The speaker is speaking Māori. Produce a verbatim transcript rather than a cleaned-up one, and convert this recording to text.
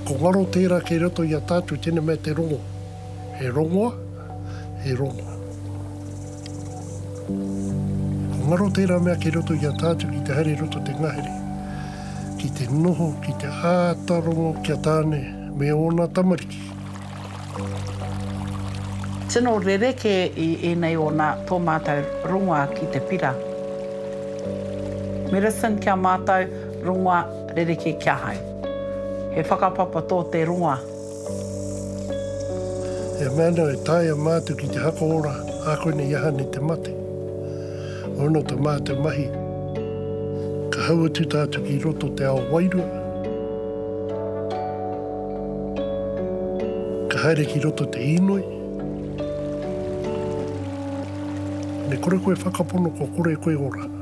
Ko ngaro tērā kei roto i a tātou tēne mea te rongo. He rongoā, he rongoā. Ko ngaro tērā mea kei roto i a tātou ki te haere roto te ngahere. Ki te noho, ki te ātarongo, kia tāne, me ona tamariki. Tino rereke i enei o nā tō mātou rongoā ki te pira. Medicine kia mātou rongoā rereke kia hai. He whakapapa tō te rongoā. E mana e tāia mātou ki te hakaora, a koe ne iaha ne te mate. Ono ta mātou mahi. Ka haua tu tātou ki roto te ao wairua. Ka haere ki roto te inoi. Ne kore koe whakapono ko kore koe ora.